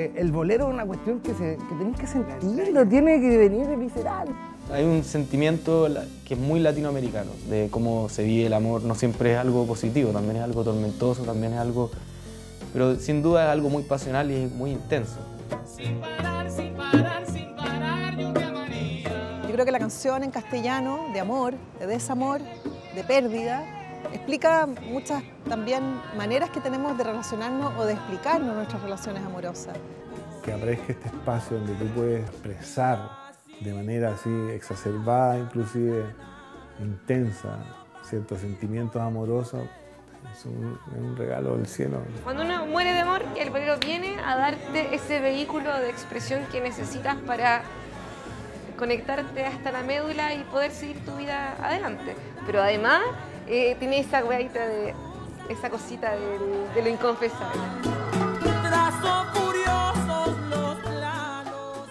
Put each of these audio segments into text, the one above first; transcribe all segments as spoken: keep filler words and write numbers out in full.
que el bolero es una cuestión que, se, que tenés que sentirlo, tiene que venir de visceral. Hay un sentimiento que es muy latinoamericano, de cómo se vive el amor. No siempre es algo positivo, también es algo tormentoso, también es algo... Pero sin duda es algo muy pasional y muy intenso. Sin parar, sin parar, sin parar, yo te amaría. Yo creo que la canción en castellano, de amor, de desamor, de pérdida, explica muchas también maneras que tenemos de relacionarnos o de explicarnos nuestras relaciones amorosas. Que aparezca este espacio donde tú puedes expresar de manera así exacerbada, inclusive intensa, ciertos sentimientos amorosos, es un, es un regalo del cielo. Cuando uno muere de amor, el bolero viene a darte ese vehículo de expresión que necesitas para conectarte hasta la médula y poder seguir tu vida adelante. Pero además eh, tiene esa hueadita de, esa cosita de, de lo inconfesable. Trazo furiosos los planos.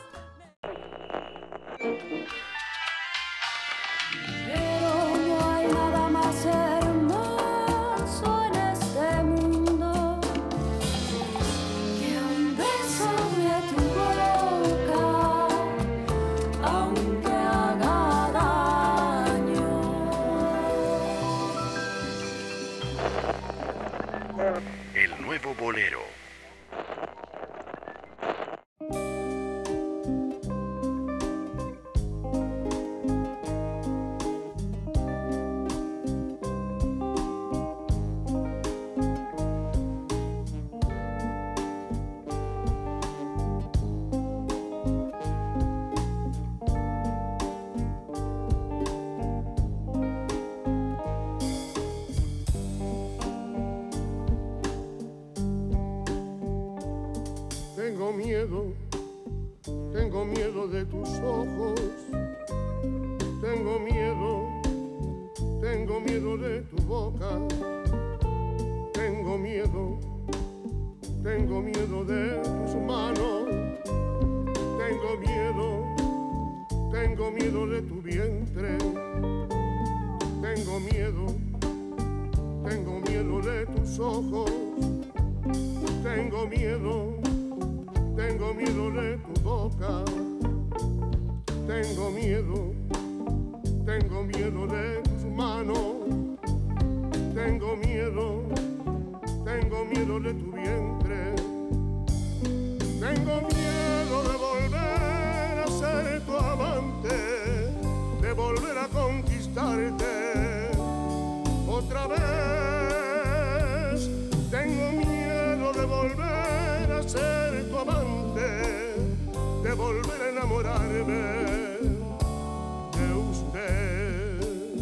Pero no hay nada más hermoso en este mundo que un beso de tu boca, aunque haga daño. El nuevo bolero. Tengo miedo, tengo miedo de tus ojos, tengo miedo, tengo miedo de tu boca, tengo miedo, tengo miedo de tus manos, tengo miedo, tengo miedo de tu vientre, tengo miedo, tengo miedo de tus ojos, tengo miedo. Tengo miedo de tu boca, tengo miedo, tengo miedo de tus manos, tengo miedo, tengo miedo de tu vientre, tengo miedo de volver a ser tu amante, de volver a conquistarte otra vez, tengo miedo de volver a ser tu amante, de volver a enamorarme de usted.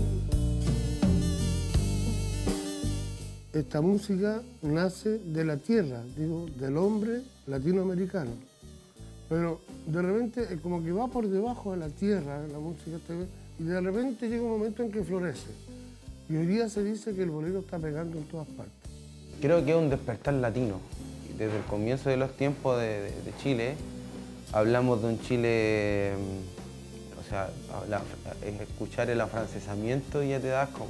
Esta música nace de la tierra, digo, del hombre latinoamericano, pero de repente es como que va por debajo de la tierra la música y de repente llega un momento en que florece. Y hoy día se dice que el bolero está pegando en todas partes. Creo que es un despertar latino. Desde el comienzo de los tiempos de, de, de Chile, hablamos de un Chile, o sea, la, escuchar el afrancesamiento ya te das como...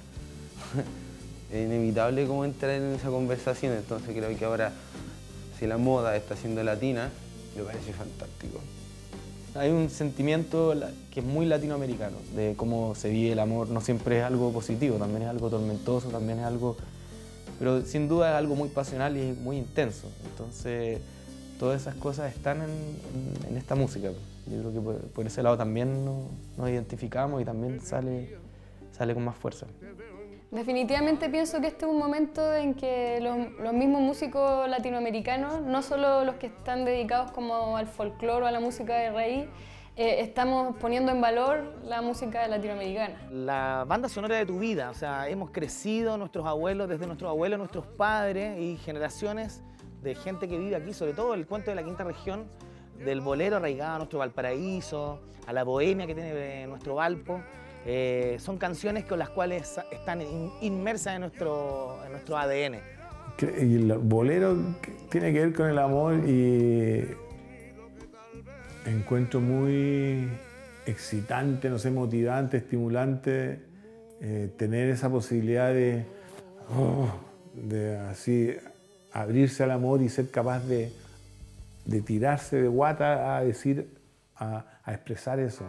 es inevitable como entrar en esa conversación, entonces creo que ahora, si la moda está siendo latina, me parece fantástico. Hay un sentimiento que es muy latinoamericano, de cómo se vive el amor. No siempre es algo positivo, también es algo tormentoso, también es algo... Pero sin duda es algo muy pasional y muy intenso. Entonces, todas esas cosas están en, en, en esta música. Yo creo que por, por ese lado también nos, nos identificamos y también sale, sale con más fuerza. Definitivamente pienso que este es un momento en que los, los mismos músicos latinoamericanos, no solo los que están dedicados como al folclore o a la música de raíz, Eh, estamos poniendo en valor la música latinoamericana. La banda sonora de tu vida, o sea, hemos crecido, nuestros abuelos, desde nuestros abuelos, nuestros padres y generaciones de gente que vive aquí, sobre todo el cuento de la quinta región, del bolero arraigado a nuestro Valparaíso, a la bohemia que tiene nuestro Valpo. Eh, son canciones con las cuales están in, inmersas en nuestro, en nuestro A D N. Y el bolero tiene que ver con el amor y encuentro muy excitante, no sé, motivante, estimulante, eh, tener esa posibilidad de, oh, de así abrirse al amor y ser capaz de de tirarse de guata a decir, a, a expresar eso.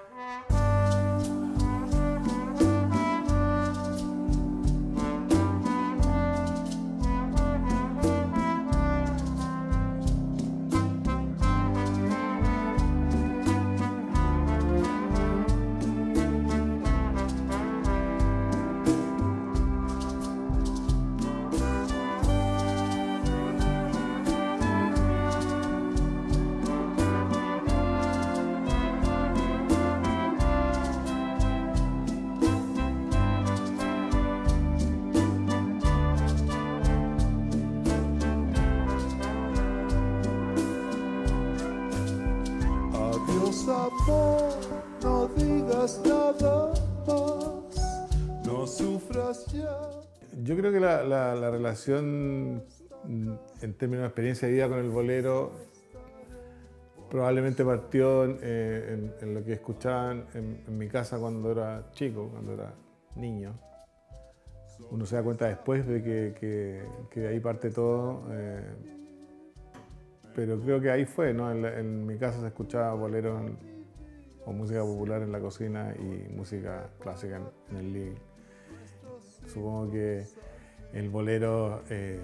Amor, no digas nada más, no sufras ya. Yo creo que la, la, la relación en términos de experiencia de vida con el bolero probablemente partió en, en, en lo que escuchaban en, en mi casa cuando era chico, cuando era niño. Uno se da cuenta después de que, que, que de ahí parte todo, eh, pero creo que ahí fue, ¿no? En, la, en mi casa se escuchaba bolero en, o música popular en la cocina y música clásica en, en el living. Supongo que el bolero eh,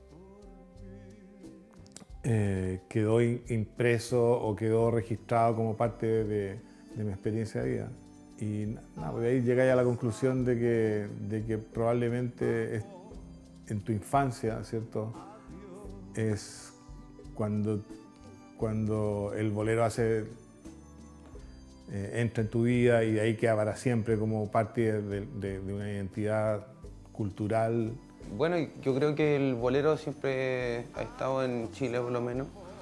eh, quedó impreso o quedó registrado como parte de, de mi experiencia de vida. Y nada, pues de ahí llegáis a la conclusión de que, de que probablemente es, en tu infancia, ¿cierto? Es cuando, cuando el bolero hace, eh, entra en tu vida y de ahí queda para siempre como parte de, de, de una identidad cultural. Bueno, yo creo que el bolero siempre ha estado en Chile, por lo menos,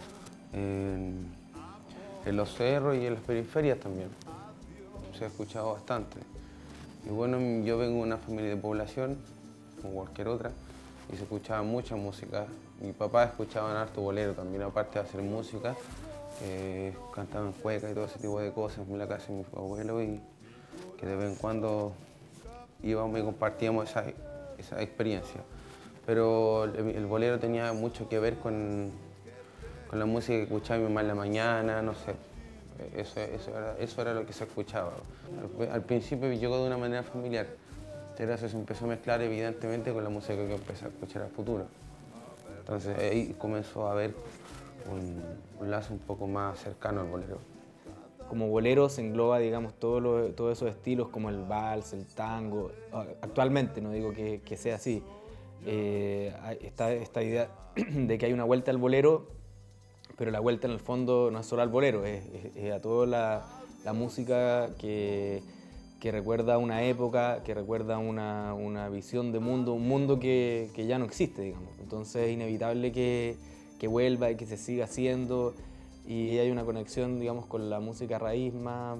en, en los cerros y en las periferias también. Se ha escuchado bastante. Y bueno, yo vengo de una familia de población, como cualquier otra, y se escuchaba mucha música. Mi papá escuchaba harto bolero también, aparte de hacer música, eh, cantaban cueca y todo ese tipo de cosas en la casa de mi abuelo, y que de vez en cuando íbamos y compartíamos esa, esa experiencia. Pero el, el bolero tenía mucho que ver con, con la música que escuchaba mi mamá en la mañana, no sé. Eso, eso, era, eso era lo que se escuchaba. Al, al principio llegó de una manera familiar, pero eso se empezó a mezclar evidentemente con la música que yo empecé a escuchar a futuro. Entonces ahí comenzó a haber un, un lazo un poco más cercano al bolero. Como bolero se engloba, digamos, todo lo, todos esos estilos como el vals, el tango. Actualmente, no digo que, que sea así, eh, está esta idea de que hay una vuelta al bolero, pero la vuelta en el fondo no es solo al bolero, es, es, es a toda la, la música que, que recuerda una época, que recuerda una, una visión de mundo, un mundo que, que ya no existe, digamos. Entonces es inevitable que, que vuelva y que se siga haciendo, y hay una conexión, digamos, con la música raíz más,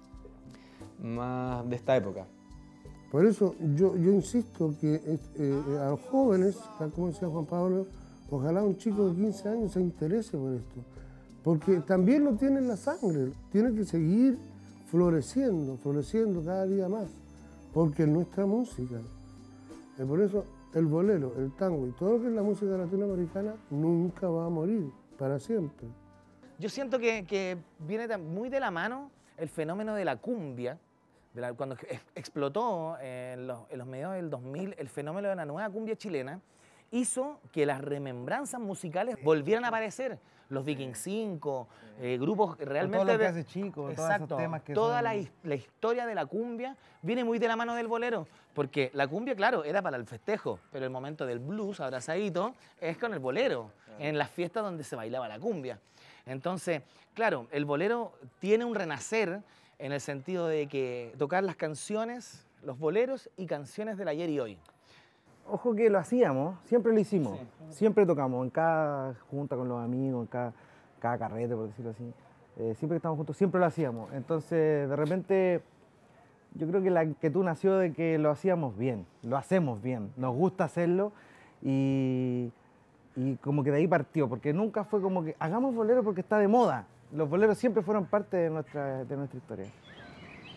más de esta época. Por eso yo, yo insisto que eh, a los jóvenes, tal como decía Juan Pablo, ojalá un chico de quince años se interese por esto, porque también lo tiene en la sangre, tiene que seguir floreciendo, floreciendo cada día más, porque es nuestra música. Y por eso el bolero, el tango y todo lo que es la música latinoamericana nunca va a morir, para siempre. Yo siento que, que viene muy de la mano el fenómeno de la cumbia, de la, cuando explotó en los, en los mediados del dos mil el fenómeno de la nueva cumbia chilena, hizo que las remembranzas musicales volvieran a aparecer. Los Viking cinco, eh, grupos realmente... Todo lo que de, hace Chico, exacto, todos esos temas que toda son... la, la historia de la cumbia viene muy de la mano del bolero, porque la cumbia, claro, era para el festejo, pero el momento del blues, abrazadito, es con el bolero, en las fiestas donde se bailaba la cumbia. Entonces, claro, el bolero tiene un renacer en el sentido de que tocar las canciones, los boleros y canciones del ayer y hoy. Ojo que lo hacíamos, siempre lo hicimos, Sí. siempre tocamos, en cada junta con los amigos, en cada, cada carrete, por decirlo así. Eh, siempre que estamos juntos, siempre lo hacíamos. Entonces, de repente, yo creo que la inquietud nació de que lo hacíamos bien, lo hacemos bien, nos gusta hacerlo, y, y como que de ahí partió, porque nunca fue como que hagamos bolero porque está de moda. Los boleros siempre fueron parte de nuestra, de nuestra historia.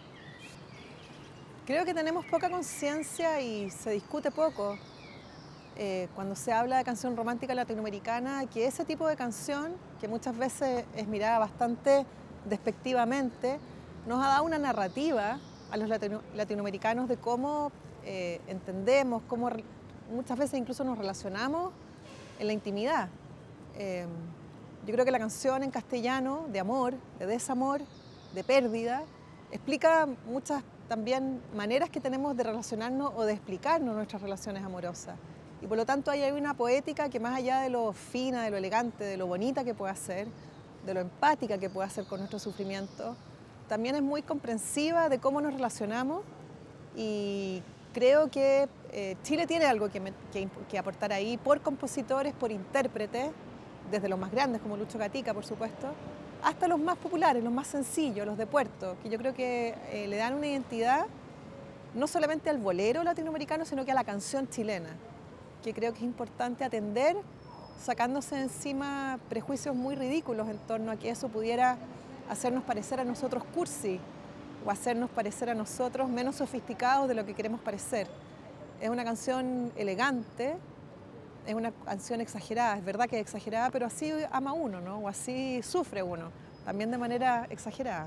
Creo que tenemos poca conciencia y se discute poco eh, cuando se habla de canción romántica latinoamericana, que ese tipo de canción, que muchas veces es mirada bastante despectivamente, nos ha dado una narrativa a los latino, latinoamericanos de cómo eh, entendemos, cómo muchas veces incluso nos relacionamos en la intimidad. Eh, yo creo que la canción en castellano de amor, de desamor, de pérdida, explica muchas también maneras que tenemos de relacionarnos o de explicarnos nuestras relaciones amorosas. Y por lo tanto ahí hay una poética que más allá de lo fina, de lo elegante, de lo bonita que pueda ser, de lo empática que pueda ser con nuestro sufrimiento, también es muy comprensiva de cómo nos relacionamos y creo que eh, Chile tiene algo que, me, que, que aportar ahí por compositores, por intérpretes, desde los más grandes como Lucho Gatica, por supuesto, hasta los más populares, los más sencillos, los de Puerto, que yo creo que eh, le dan una identidad no solamente al bolero latinoamericano, sino que a la canción chilena, que creo que es importante atender, sacándose encima prejuicios muy ridículos en torno a que eso pudiera hacernos parecer a nosotros cursi o hacernos parecer a nosotros menos sofisticados de lo que queremos parecer. Es una canción elegante, es una canción exagerada, es verdad que es exagerada, pero así ama uno, ¿no? O así sufre uno, también de manera exagerada.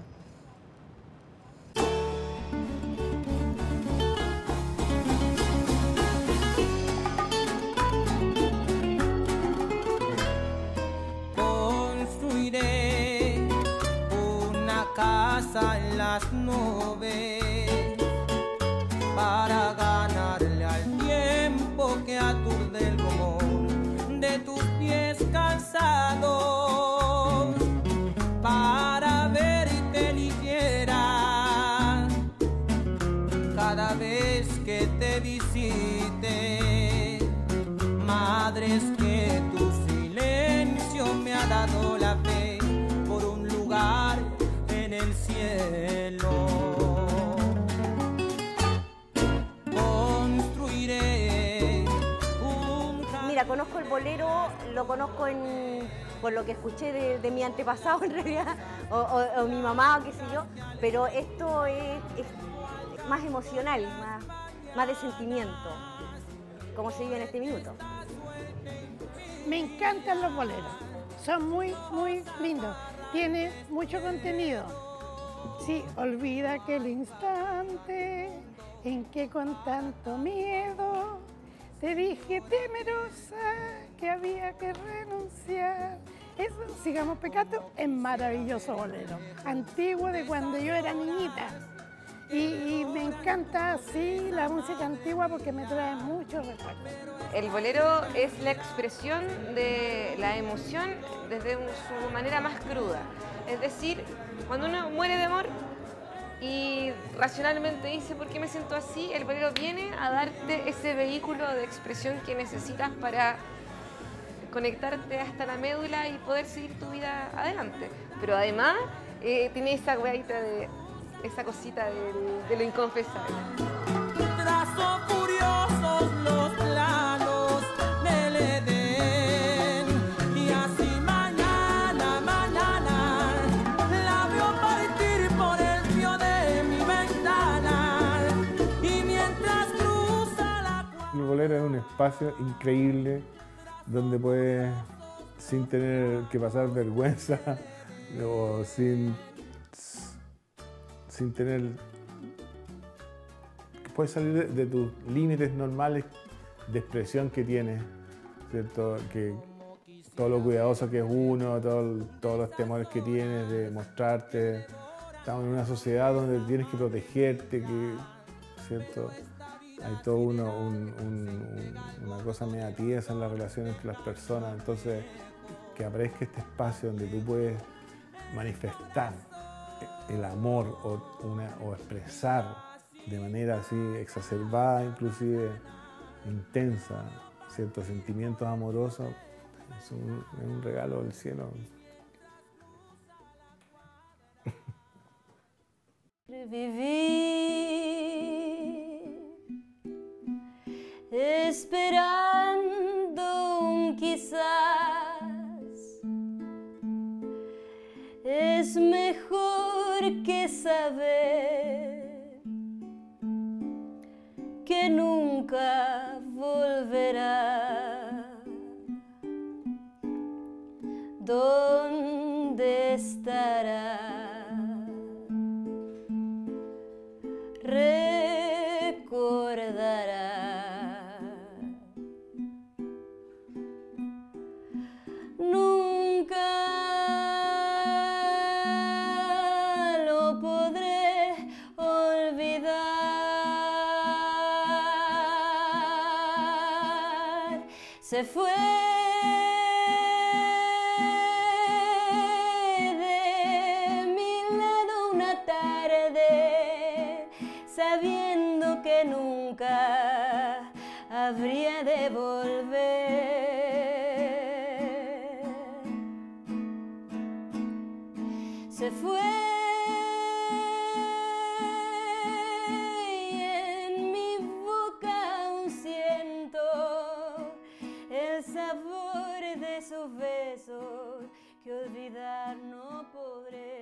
Construiré una casa en las nubes para ganarle al tiempo que aturde el rumor de tus pies cansados, para verte ligera cada vez que te visite. Madre, es que tu silencio me ha dado la fe por un lugar en el cielo. Mira, conozco el bolero, lo conozco en, por lo que escuché de, de mi antepasado en realidad, o, o, o mi mamá, o qué sé yo, pero esto es, es más emocional, más, más de sentimiento, como se vive en este minuto. Me encantan los boleros, son muy, muy lindos, tienen mucho contenido. Sí, olvida aquel instante en que con tanto miedo te dije temerosa que había que renunciar. Eso, Sigamos Pecado, es maravilloso bolero, antiguo de cuando yo era niñita. Y, y me encanta, sí, la música antigua porque me trae muchos recuerdos. El bolero es la expresión de la emoción desde su manera más cruda. Es decir, cuando uno muere de amor y racionalmente dice ¿por qué me siento así?, el bolero viene a darte ese vehículo de expresión que necesitas para conectarte hasta la médula y poder seguir tu vida adelante. Pero además eh, tiene esa hueadita de esa cosita de, de lo inconfesable. Trazo furiosos los planos del Edén y así mañana, mañana la veo partir por el frío de mi ventana y mientras cruza la... El bolero es un espacio increíble donde puedes, sin tener que pasar vergüenza o sin, sin tener... puedes salir de, de tus límites normales de expresión que tienes, ¿cierto? Que todo lo cuidadoso que es uno, todo, todos los temores que tienes de mostrarte. Estamos en una sociedad donde tienes que protegerte, que, ¿cierto? Hay todo uno, un, un, un, una cosa media tiesa en las relaciones entre las personas. Entonces, que aparezca este espacio donde tú puedes manifestar el amor o, una, o expresar de manera así exacerbada, inclusive intensa, ciertos sentimientos amorosos, es un, es un regalo del cielo. Vivir esperando un quizás es mejor que saber que nunca volverás. ¿dónde estará? Recordará. Nunca lo podré olvidar. Se fue de mi lado una tarde, sabiendo que nunca habría de volver. Se fue y en mi boca aún siento el sabor de sus besos que olvidar no podré.